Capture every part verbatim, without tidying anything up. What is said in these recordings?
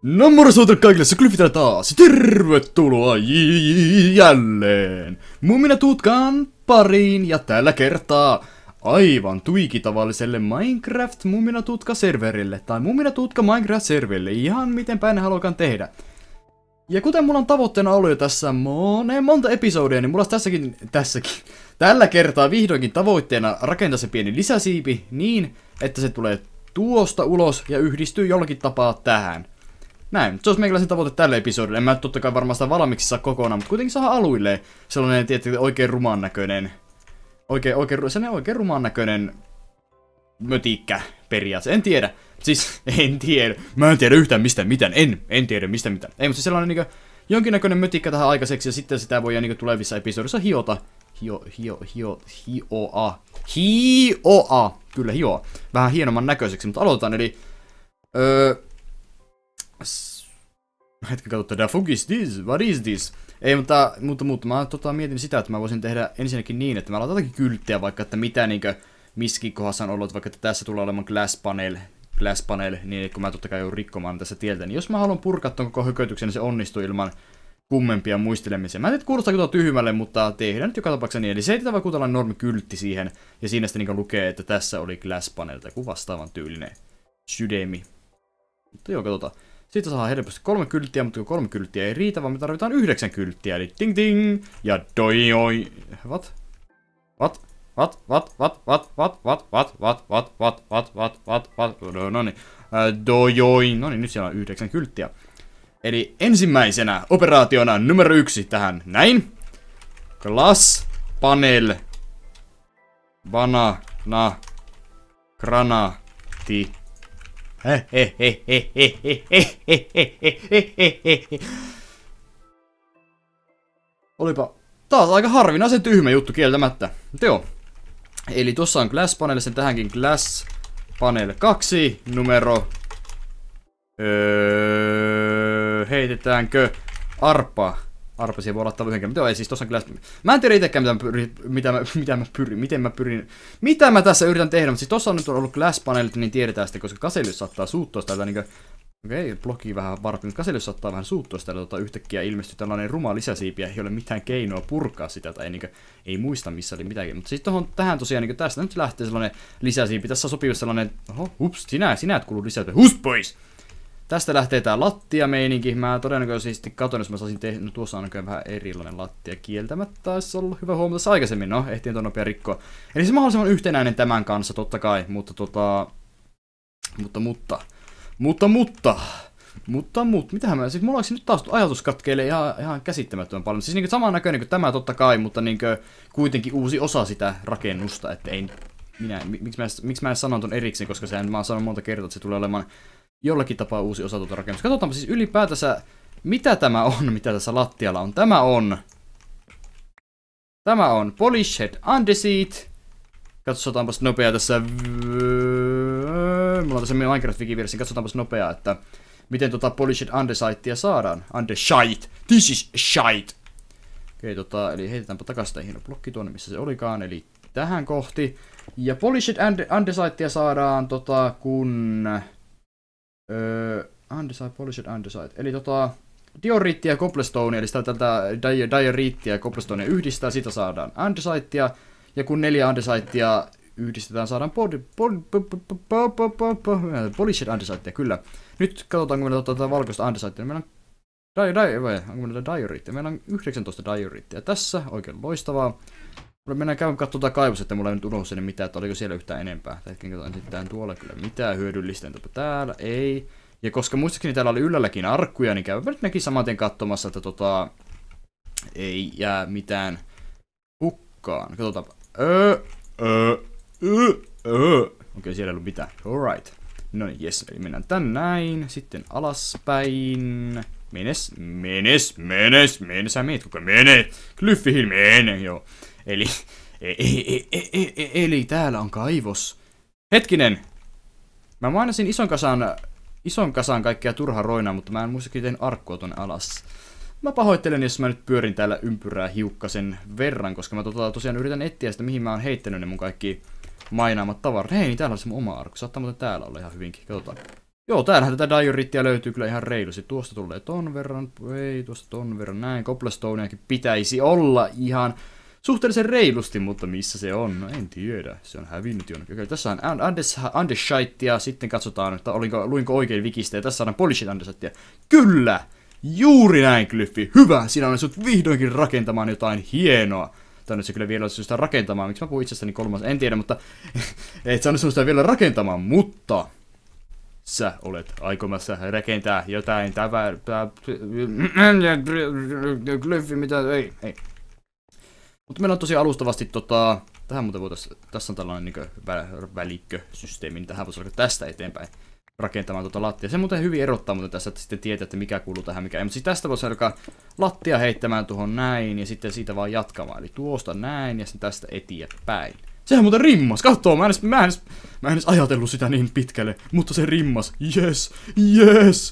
No morsuutel kaikille, se Glyphi taas. Tervetuloa jälleen Muumina Tutkan pariin ja tällä kertaa aivan tuikitavalliselle Minecraft Muumina Tutka-serverille tai Muumina Tutka Minecraft-serverille, ihan miten päin ne haluakaan tehdä. Ja kuten mulla on tavoitteena ollut jo tässä monen monta episodia, niin mulla on tässäkin, tässäkin, tällä kertaa vihdoinkin tavoitteena rakentaa se pieni lisäsiipi niin, että se tulee tuosta ulos ja yhdistyy jollakin tapaa tähän. Näin, se olisi meikäläisen tavoite tälle episodille. En mä totta kai varmaan sitä valmiiksi saa kokonaan, mutta kuitenkin saa aluilleen sellainen, tietysti, oikein ruman näköinen, oikein, oikein, sellainen oikein ruman näköinen mötikkä periaatteessa. En tiedä. Siis, en tiedä. Mä en tiedä yhtään mistään mitään. En, en tiedä mistään mitään. Ei, mutta siis sellainen niinku jonkinnäköinen mötikkä tähän aikaiseksi ja sitten sitä voi niinku tulevissa episodissa hiota. Hio, hio, hio, hioa. Hioa. Kyllä, hioa. Vähän hienomman näköiseksi, mutta aloitetaan, eli Öö... Hetken katsotaan, the fuck is this? What is this? Ei, mutta, mutta, mutta mä tota, mietin sitä, että mä voisin tehdä ensinnäkin niin, että mä laitan jotakin kylttiä vaikka, että mitä niinkö miskin kohdassa on ollut, vaikka että tässä tulee olemaan glass panel, glass panel, niin kun mä totta kai joudun rikkomaan tässä tieltä, niin jos mä haluan purkaa ton koko hökötyksen, niin se onnistuu ilman kummempia muistelemisia. Mä en tiedä, kuulostaako tuo tyhmälle, mutta tehdään nyt joka tapauksessa niin. Eli se heitetään vaikka tällainen normi kyltti siihen, ja siinä sitten niin lukee, että tässä oli glass panel, tai vastaavan tyylinen sydämi. Mutta joo, katsotaan. Siitä saa helposti kolme kylttiä, mutta kolme kylttiä ei riitä, vaan me tarvitaan yhdeksän kylttiä, eli ting ting, ja doi oi. What? What? What? What? What? What? What? What? What? What? What? What? What? What? What? What? No niin. Doi oi. No niin, nyt siellä on yhdeksän kylttiä. Eli ensimmäisenä operaationa numero yksi tähän, näin. Glass panel. Banana. Granati. Olipa taas aika harvinaisen tyhmä juttu kieltämättä. Mutta joo. Eli tossa on glass panel, sen tähänkin glass panel kaksi numero. Öö, heitetäänkö arpa? Arpa siihen voi laittaa yhden, mutta joo, ei siis tossa on glass. Mä en tiedä itekään mitä mä pyrin, mitä mä, mitä mä pyrin, miten mä pyrin, mitä mä tässä yritän tehdä, mutta siis tossa on nyt ollut glass panelit, niin tiedetään sitten, koska Kaselius saattaa suuttua sitä niinkö, okei, okay, blogi vähän varppi, mutta Kaselius saattaa vähän suuttua sitä, tota yhtäkkiä ilmestyy tällainen ruma lisäsiipi ja ei ole mitään keinoa purkaa sitä, tai niinkö, ei muista missä oli mitäkin, mutta siis tohon, tähän tosiaan niinkö tästä nyt lähtee sellainen lisäsiipi, tässä on sopivasti sellainen, oho, hups, sinä, sinä et kuulu lisäsiipi, hups pois! Tästä lähtee tää lattia-meininki. Mä todennäköisesti katon, jos mä saisin tehdä. No tuossa on näköjään vähän erilainen lattia kieltämättä. Olisi ollut hyvä huomata aikaisemmin. No, ehtiin tuon nopea rikkoa. Eli se mahdollisimman yhtenäinen tämän kanssa, totta kai. Mutta tota... Mutta, mutta... Mutta, mutta... Mutta, mutta... Mitähän mä... Siis mulla olisi nyt taas ajatuskatkeille ihan, ihan käsittämättömän paljon. Siis niinku saman näköinen kuin tämä totta kai, mutta niinku kuitenkin uusi osa sitä rakennusta. Että ei... Minä... Miksi mä, miksi mä en sanon ton erikseen, koska sehän mä oon sanonut monta kertaa, että se tulee olemaan jollakin tapaa uusi osa tuota rakennusta. Katsotaanpa siis ylipäätänsä, mitä tämä on, mitä tässä lattialla on. Tämä on... Tämä on Polished Andesite. Katsotaanpas nopea tässä... Mulla on tässä Minecraft-wikivirsin. Katsotaanpas nopea, että miten tota Polished Andesitea saadaan. Andesite. This is shite. Okei, tota, eli heitetäänpä takaisin tämä hieno blokki tuonne, missä se olikaan. Eli tähän kohti. Ja Polished Andesitea saadaan tota, kun... Öö, andesite, polished andesite. Eli tota, dioriittia ja cobblestone, eli sitä tältä dioriittia ja cobblestonea yhdistää, sitä saadaan andesitea. Ja kun neljä andesitea yhdistetään, saadaan polished andesitea, kyllä. Nyt katsotaan, kun meillä on tätä valkoista andesitea, meillä on di, di, onko meillä dioriittia? Meillä on yhdeksäntoista dioriittia tässä, oikein loistavaa. Mennään käymään katsotaan kaivos, että mulla ei nyt unohdu sinne mitään, että oliko siellä yhtään enempää. Hetken katsotaan sitten tuolla kyllä mitään hyödyllistä, entäpä täällä, ei. Ja koska muistaakseni täällä oli ylälläkin arkkuja, niin käypä nyt nekin samaten katsomassa, että tota... Ei jää mitään hukkaan. Katsotaanpa. Öö, öö, öö, öö. Okei, siellä ei ollut mitään. Alright. No niin, jes, eli mennään tän näin. Sitten alaspäin. Menes, menes, menes, menes, sä meet, kuka menee. Glyphi mene, joo. Eli, e, e, e, e, e, eli täällä on kaivos. Hetkinen! Mä mainasin ison kasan, ison kasan kaikkea turhaa roinaa, mutta mä en muistakin tehnyt arkkua tonne alas. Mä pahoittelen, jos mä nyt pyörin täällä ympyrää hiukkasen verran, koska mä tota, tosiaan yritän etsiä sitä, mihin mä oon heittänyt ne mun kaikki mainaamat tavarat. Hei, niin täällä on se mun oma arkku. Saattaa muuten täällä olla ihan hyvinkin. Katsotaan. Joo, täällähän tätä Diorittia löytyy kyllä ihan reilusti. Tuosta tulee ton verran, ei, tuosta ton verran, näin. Cobblestoneakin pitäisi olla ihan suhteellisen reilusti, mutta missä se on? No en tiedä, se on hävinnyt jonnekin. Okei, tässä on andeshitea, sitten katsotaan, että olinko, luinko oikein wikistä, ja tässä on polished andeshitea. Kyllä! Juuri näin, Glyphi. Hyvä! Sinä olen sut vihdoinkin rakentamaan jotain hienoa. Tää on nyt se kyllä vielä olisi sitä rakentamaan. Miksi mä puhun itsestäni kolmas? En tiedä, mutta et sä sitä vielä rakentamaan, mutta sä olet aikomassa rakentaa jotain tavaa. Glyphi, mitä? Ei, ei. Mutta meillä on tosi alustavasti tota... Tähän muuten voitais... Tässä on tällainen niinkö vä, välikkösysteemi, niin tähän voisi alkaa tästä eteenpäin rakentamaan tuota lattia. Se muuten hyvin erottaa muuten tässä, että sitten tietää, että mikä kuuluu tähän, mikä ei. Mutta siis tästä voisi alkaa lattia heittämään tuohon näin, ja sitten siitä vaan jatkamaan. Eli tuosta näin, ja sitten tästä eteenpäin. Sehän muuten rimmas, kattoo, mä en edes, mä en edes, mä en edes ajatellut sitä niin pitkälle, mutta se rimmas. Yes, yes,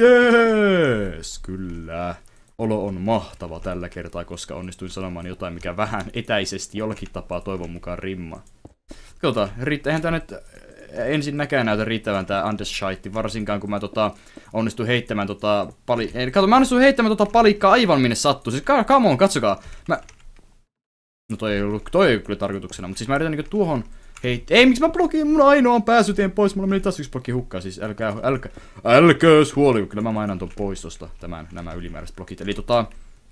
yes, kyllä. Olo on mahtava tällä kertaa, koska onnistuin sanomaan jotain, mikä vähän etäisesti jollakin tapaa toivon mukaan rimmaa. Katsotaan, eihän tää nyt ensinnäkään näytä riittävän tää andeshite, varsinkaan kun mä tota onnistuin heittämään tota pali... Ei, kato, mä onnistuin heittämään tota palikkaa aivan minne sattuu. Siis come on, katsokaa. Mä... No toi ei ollut, toi ei ollut kyllä tarkoituksena, mutta siis mä yritän niinku tuohon hei... Ei, miksi mä blokin mun ainoan pääsytien pois? Mulla meni taas yksi blokki hukkaan, siis älkää, älkää, älköös huoli, kyllä mä mainan ton pois tosta, tämän, nämä ylimääräiset blokit. Eli tota...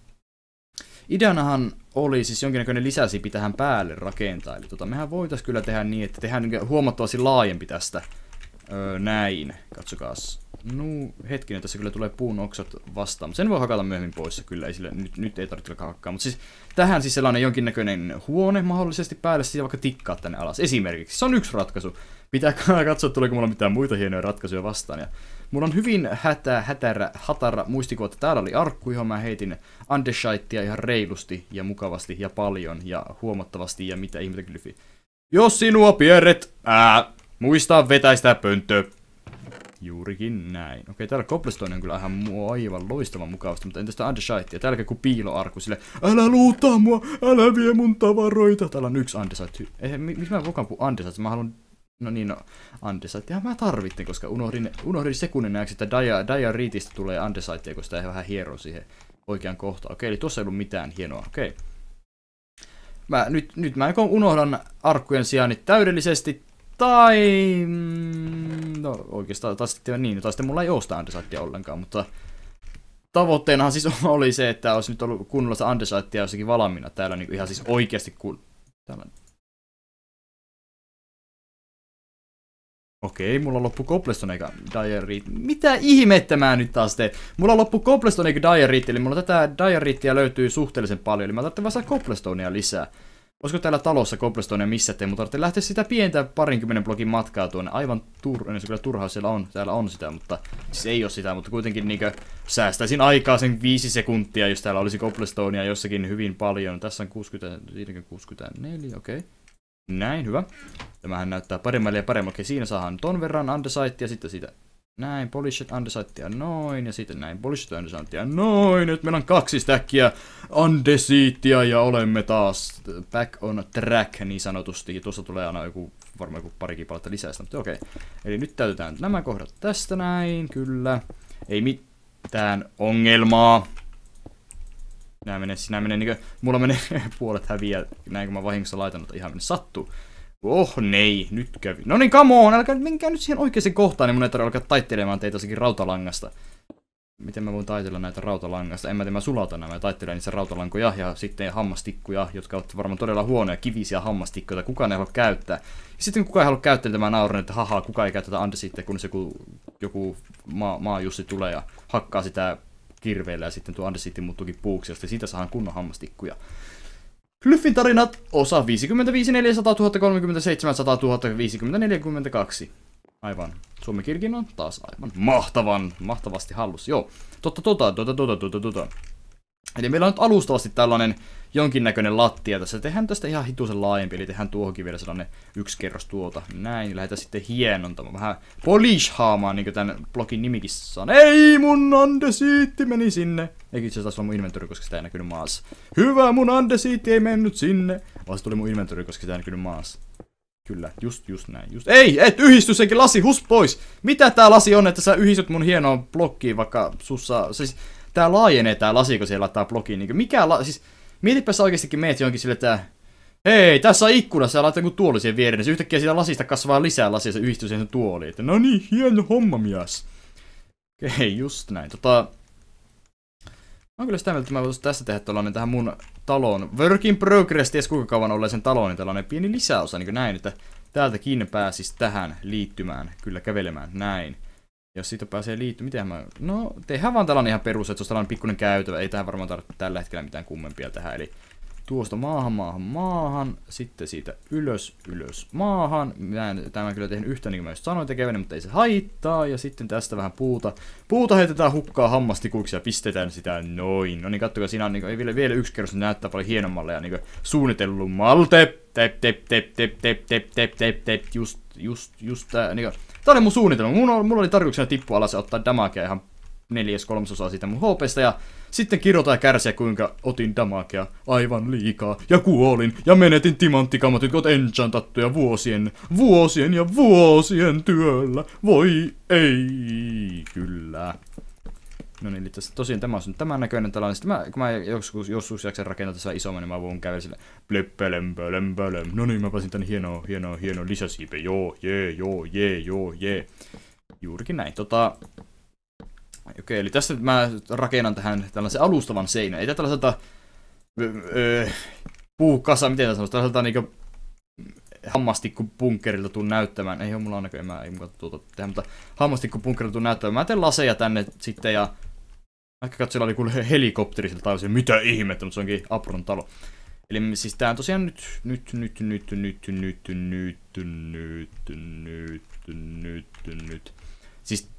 Ideanahan oli siis jonkinnäköinen lisäsipi tähän päälle rakentaa, eli tota, mehän voitais kyllä tehdä niin, että tehdään huomattavasti laajempi tästä. Öö, näin, katsokaas. No, hetkinen, tässä kyllä tulee puun oksat vastaan, mutta sen voi hakata myöhemmin pois, kyllä ei sille, nyt, nyt ei tarvitse hakkaa. Mutta siis tähän siis sellainen jonkinnäköinen huone mahdollisesti päälle, siis vaikka tikkaa tänne alas. Esimerkiksi, se on yksi ratkaisu. Pitää katsoa, tuleeko mulla mitään muita hienoja ratkaisuja vastaan. Ja mulla on hyvin hätä, hätärä, hatara muistikuva, että täällä oli arkku, johon mä heitin andeshitea ihan reilusti ja mukavasti ja paljon ja huomattavasti ja mitä ihmettä Glyphi. Jos sinua pieret, ää, muistaa vetäistä pönttöä. Juurikin näin. Okei, täällä cobblestone on kyllä ihan aivan loistavan mukavasti, mutta entäs tää andeshitea? Täällä joku piiloarkku sille, älä luutaa mua, älä vie mun tavaroita. Täällä on yksi andeshite. Eh, miksi mä vokaan puhua andeshite? Mä haluan... No niin, no, andeshitea mä tarvittin, koska unohdin, unohdin sekunnin näyksi, että dioriteista tulee andeshitea, koska sitä vähän hieroo siihen oikean kohtaan. Okei, eli tuossa ei ollut mitään hienoa. Okei. Mä, nyt, nyt mä joko unohdan arkkujen sijainnit täydellisesti, tai... No oikeastaan taas sitten niin, tai sitten mulla ei oo sitä andeshitea ollenkaan, mutta... Tavoitteenahan siis oli se, että olisi nyt ollut kunnolla se andeshitea jossakin valmiina täällä niin ihan siis oikeasti kun... Täällä... Okei, mulla loppu cobblestone eikä diorite. Mitä ihmettä mä nyt taas teen? Mulla loppu cobblestone eikä diorite, eli mulla tätä dioritea löytyy suhteellisen paljon, eli mä tarvitsen vasta cobblestonea lisää. Olisiko täällä talossa cobblestonea missä ettei, mutta tarvitsen lähteä sitä pientä parinkymmenen blokin matkaa tuonne. Aivan tur... No se kyllä turhaa siellä on, täällä on sitä, mutta... Siis ei oo sitä, mutta kuitenkin niinkö... Säästäisin aikaa sen viisi sekuntia, jos täällä olisi cobblestonea jossakin hyvin paljon. Tässä on kuusikymmentä, kuusikymmentäneljä, okei. Okay. Näin, hyvä. Tämähän näyttää paremmalle ja paremmalle. Okei, siinä saadaan ton verran andesite ja sitten siitä näin, polished andesite ja noin, ja sitten näin, polished andesite ja noin. Nyt meillä on kaksi stackia andesitea ja olemme taas back on track niin sanotusti. Ja tuossa tulee aina joku, varmaan joku parikin palata lisää sitä, mutta okei. Eli nyt täytetään nämä kohdat tästä näin, kyllä. Ei mitään ongelmaa. Nää menee, nää menee niinkö, mulla menee puolet häviää, näin kun mä vahingossa laitan, että ihan mennä sattuu. Oh nei, nyt kävi. No niin, come on, älkää menkää nyt siihen oikeaan kohtaan, niin mun ei tarvitse alkaa taittelemaan teitä jossakin rautalangasta. Miten mä voin taitella näitä rautalangasta? En mä tiedä, mä sulatan nämä ja taittelen niissä rautalankoja ja sitten hammastikkuja, jotka ovat varmaan todella huonoja kivisiä hammastikkoja, kukaan ei halua käyttää. Ja sitten kun kukaan ei halua käyttää, niin mä nauran, että haha, kukaan ei käytä tätä andesitea, kun se joku, joku maa, maajussi tulee ja hakkaa sitä kirveellä ja sitten tuo andesite muuttuukin puuksi, ja siitä saadaan kunnon hammastikkuja. Glyphin tarinat, osa viisikymmentäviisi neljäsataa tuhatta kolmekymmentäseitsemän sata tuhatta viisikymmentä neljäkymmentäkaksi. Aivan. Suomen kirkin on taas aivan mahtavan, mahtavasti hallus. Joo. Totta, tota, tota, tota, tota, tota. Eli meillä on nyt alustavasti tällainen jonkinnäköinen lattia tässä. Tehdään tästä ihan hituisen laajempi, eli tehdään tuohonkin vielä sellainen yksi kerros tuota. Näin, lähdetään sitten hienontamaan. Vähän polishaamaan, niin kuin tämän blogin nimikin sanoo. Ei, mun andesiitti meni sinne. Eikä itse asiassa taas olla mun inventori, koska sitä ei näkynyt maassa. Hyvä, mun andesiitti ei mennyt sinne. Vaan se tuli mun inventori, koska sitä ei näkynyt maassa. Kyllä, just, just näin. Just. Ei, et yhdisty senkin lasi, hus pois! Mitä tää lasi on, että sä yhdistyt mun hienoon blokkiin, vaikka sussa... Siis, tää laajenee tää lasi, kun siellä laittaa blokkiin. Niin mikä la... Siis, mietipä sä oikeestikin meet johonkin sille, että... Hei, tässä on ikkuna, sä laittaa joku tuoli siihen viereen, niin yhtäkkiä siitä lasista kasvaa lisää lasia, se yhdistyy siihen tuoliin. Että no niin, hieno homma, mies. Okei, just näin. Tota... Mä oon kyllä sitä mieltä, että mä voisin tässä tehdä tällainen tähän mun taloon. Work in progress, ties kuinka kauan olleen sen taloon, niin tällainen pieni lisäosa, niin kuin näin, että täältäkin pääsis tähän liittymään, kyllä kävelemään, näin. Jos siitä pääsee liittymään, miten mä... No, tehdään vaan tällainen ihan perus, että se on tällainen pikkuinen käytävä, ei tähän varmaan tarvitse tällä hetkellä mitään kummempia tähän, eli... Tuosta maahan, maahan, maahan, sitten siitä ylös, ylös, maahan. Mä en tämän kyllä tehnyt yhtä niin kuin mä just sanoin tekevänä, mutta ei se haittaa. Ja sitten tästä vähän puuta. Puuta heitetään hukkaa hammastikuiksi ja pistetään sitä noin. No niin, kattokaa, siinä on niin kuin, vielä, vielä yksi kerros, niin näyttää paljon hienommalle ja niin suunnitellummalta. Tep, tep, tep, tep, tep, tep, tep, tep, tep, tep, just, just, just tää. Niin kuin, tää oli mun suunnitelma. Mulla, mulla oli tarkoituksena tippua alas ja ottaa damagea ihan neljäs kolmasosaa siitä mun H P:stä ja sitten kirjoita ja kärsiä kuinka otin damagea aivan liikaa ja kuolin ja menetin timanttikamat, jotka on enchantattuja vuosien, vuosien ja vuosien työllä. Voi ei, kyllä. No niin, tässä tosiaan tämä on nyt tämän näköinen tällainen. Sitten mä, kun mä joskus, joskus jaksan rakentaa tässä isomman, niin mä voin käydä sille blöppölem, blöppölem, blöppölem. No niin, mä pääsin tän hienoa, hienoa, hienoa lisäsiipe. Joo, jee, joo, jee, joo, jee. Juurikin näin. Tota... Okei, eli tässä mä rakennan tähän tällaisen alustavan seinän. Ei tää tällaiselta öö, puukasa, miten tää sanoisi, tällaiselta niinku hammastikkubunkkerilta tuu näyttämään. Ei oo mulla ainakaan, mä ei mukaan tuota tehdä, mutta hammastikkubunkkerilta tuu näyttämään. Mä teen laseja tänne sitten ja... Mä katsoin, siellä oli kuule helikopteri sieltä taivaaseen. Mitä ihmettä, mutta se onkin Apron talo. Eli siis tää on tosiaan nyt, nyt, nyt, nyt, nyt, nyt, nyt, nyt, nyt, nyt, nyt, siis...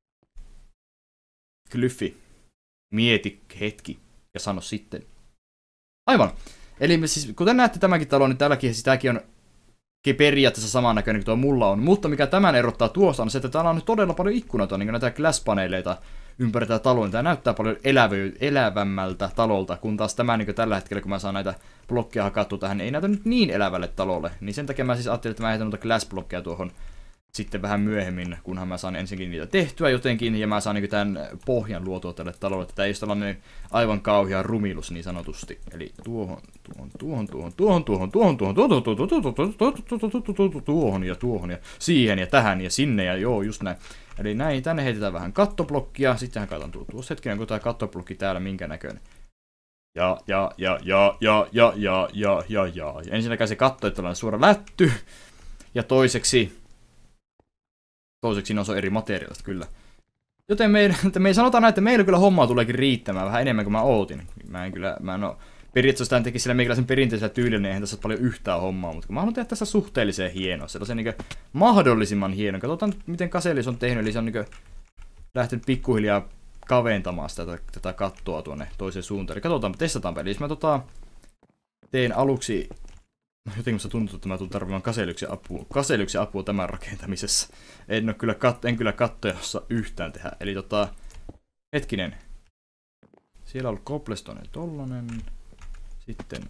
Glyffi, mieti hetki ja sano sitten. Aivan. Eli siis, kuten näette tämänkin talon, niin tälläkin sitäkin on periaatteessa samannäköinen kuin tuo mulla on. Mutta mikä tämän erottaa tuosta on se, että täällä on nyt todella paljon ikkunoita, niin kuin näitä glass-paneeleita ympäri tätä taloa. Tämä näyttää paljon elävä, elävämmältä talolta, kun taas tämä niin tällä hetkellä, kun mä saan näitä blokkeja hakattua tähän, niin ei näytä nyt niin elävälle talolle. Niin sen takia mä siis ajattelin, että mä heitän noita glass-blokkeja tuohon sitten vähän myöhemmin, kunhan mä saan ensinnäkin niitä tehtyä jotenkin, ja mä saan niin tämän pohjan luotua tälle talolle. Tämä ei ole tällainen aivan kauhea rumilus niin sanotusti. Eli tuohon, tuohon, tuohon, tuohon, tuohon, tuohon, tuohon, tuohon, tuohon, tuohon, tuohon ja tuohon ja siihen ja tähän ja sinne ja joo, just näin. Eli näin, tänne heitetään vähän kattoblokkia, sittenhän katsotaan tuossa hetkinen, kun tämä kattoblokki täällä minkä näköinen. Ja, ja, ja, ja, ja, ja, ja, ja, ja, ja. Ensinnäkään se katto, että tällainen suora lätty. Ja toiseksi... Toiseksi ne on eri materiaalista, kyllä. Joten me, me ei sanotaan näin, että meillä kyllä hommaa tuleekin riittämään vähän enemmän kuin mä ootin. Mä en kyllä, mä en oo... Periaatteessa tämän teki sillä meikäläisen perinteisellä tyylillä, niin eihän tässä ole paljon yhtään hommaa, mutta mä haluan tehdä tässä suhteellisen hienoa, sellaisen niin mahdollisimman hienon. Katsotaan nyt, miten Kaselis on tehnyt, eli se on niin lähtenyt pikkuhiljaa kaventamaan sitä, tätä kattoa tuonne toiseen suuntaan. Eli katsotaan, testataanpa. Eli jos mä tota, teen aluksi... Jotenkin musta tuntuu, että mä tulen tarvimaan Kaselyksen apua, Kaselyksen apua tämän rakentamisessa. En, ole kyllä kat, en kyllä kattoja osaa yhtään tehdä. Eli tota... Hetkinen. Siellä on ollut cobblestone tollanen. Sitten...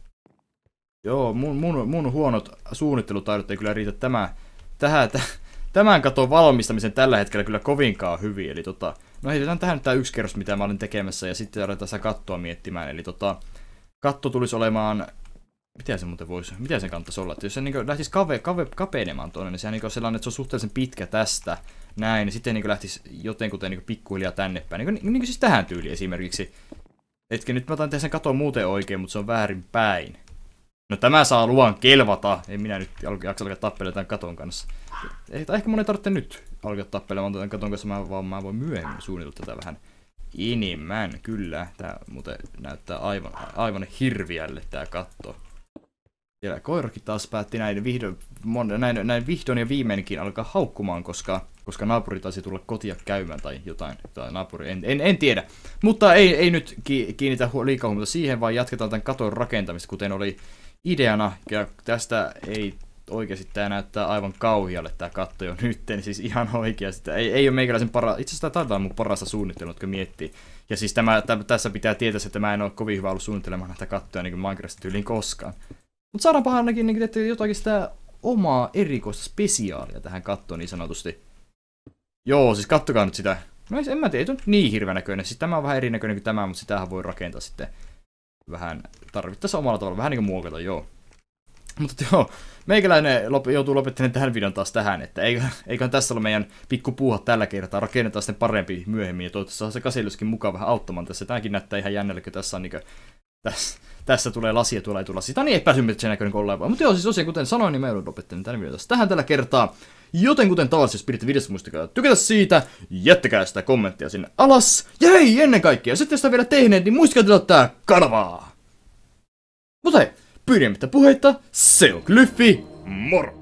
Joo, mun, mun, mun huonot suunnittelutaidot ei kyllä riitä tämä, tähän, tämän katon valmistamisen tällä hetkellä kyllä kovinkaan hyvin. Eli tota... No heitetään tähän nyt tää yksi kerros, mitä mä olin tekemässä, ja sitten aletaan sitä kattoa miettimään. Eli tota... Katto tulisi olemaan... Mitä se muuten voisi, mitä sen kannattaisi olla? Että jos se niin lähtisi kave, kave, kapenemaan tuonne, niin sehän niin sellainen, että se on suhteellisen pitkä tästä, näin, niin sitten niin lähtisi jotenkuten niin pikkuhiljaa tänne päin. Niin, niin, niin siis tähän tyyliin esimerkiksi. Etkä nyt mä otan tehdä sen katon muuten oikein, mutta se on väärin päin. No tämä saa luvan kelvata. Ei minä nyt jaksa alkaa tappelemaan tämän katon kanssa. Ehkä mun ei tarvitse nyt alkaa tappelemaan tämän katon kanssa, mä, vaan mä voin myöhemmin suunnitella tätä vähän enemmän. Kyllä, tää muuten näyttää aivan, aivan hirviälle tää katto. Ja koirakin taas päätti näin vihdoin, näin, näin vihdoin ja viimeinkin alkaa haukkumaan, koska, koska naapuri taisi tulla kotia käymään tai jotain. Tai naapuri, en, en, en tiedä. Mutta ei, ei nyt kiinnitä liikaa huomiota siihen, vaan jatketaan tämän katon rakentamista, kuten oli ideana. Ja tästä ei oikeasti, tämä näyttää aivan kauhialle tämä katto jo nytten, siis ihan oikeasti. Ei, ei ole meikäläisen paras, itse asiassa tämä taitaa mun parasta suunnittelua, jotka miettii. Ja siis tämä, tämä, tässä pitää tietää, että mä en ole kovin hyvä ollut suunnittelemaan näitä kattoja niin kuin Minecraft-tyyliin koskaan. Mutta saadaanpa ainakin niin, että jotakin sitä omaa erikoista spesiaalia tähän kattoon niin sanotusti. Joo, siis kattokaa nyt sitä. No en mä tiedä, ei ole niin hirveän näköinen. Siis tämä on vähän erinäköinen kuin tämä, mutta sitähän voi rakentaa sitten vähän tarvittaessa omalla tavalla. Vähän niin kuin muokata, joo. Mutta joo, meikäläinen lop- joutuu lopettamaan tähän videon taas tähän, että eiköhän tässä ole meidän pikku puuhat tällä kertaa. Rakennetaan sitten parempi myöhemmin ja toivottavasti saa se Kaseliuskin mukaan vähän auttamaan tässä. Tämäkin näyttää ihan jännälle, kun tässä on niinkö... Tässä, tässä tulee lasia, tuolla ei tule lasia. Tämä on niin epäsymmetrisen näköinen kuin ollaan vaan. Mutta joo, siis tosiaan kuten sanoin, niin mä joudun lopettamaan tämän videon tähän tällä kertaa. Joten kuten tavallisesti, jos piditte videosta, muistakaa tykätä siitä, jättäkää sitä kommenttia sinne alas. Ja hei, ennen kaikkea, jos ette sitä vielä tehneet, niin muistakaa tilata kanavaa. Mutta hei, pyydemmittä puheitta, se on Glyffi, moro!